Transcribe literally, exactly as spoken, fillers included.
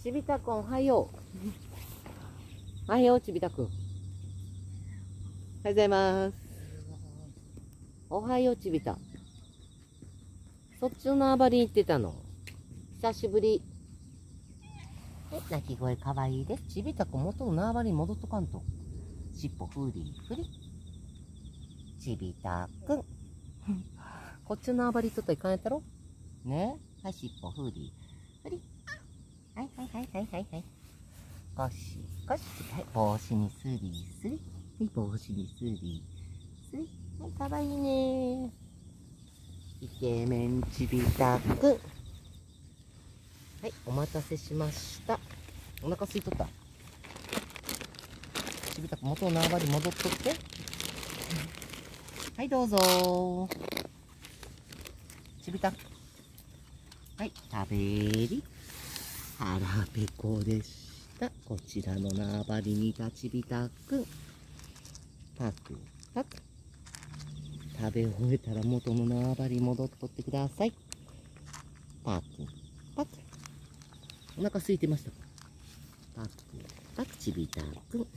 ちびたくんおはよう。おはようちびたくん。おはようございます。おはようちびた。そっちの縄張りに行ってたの。久しぶり。え、鳴き声かわいいです。ちびたくん元の縄張りに戻っとかんと。しっぽふりふり。ちびたくん。こっちの縄張りちょっと行かんやったろね。はい、しっぽふりふり。はいはいはいはいはいはい。ゴシゴシ。はい、帽子にスリスリ。はい、帽子にスリスリ。はい、かわいいね。イケメンちびたくん。はい、お待たせしました。お腹空いとった。ちびたくん元の縄張り戻っとって。はい、どうぞ。ちびたくん。はい、食べり。腹ペコでした。こちらの縄張りにいたちびたくん。パクパク。食べ終えたら元の縄張り戻っとってください。パクパク。お腹空いてましたか？パクパクちびたくん。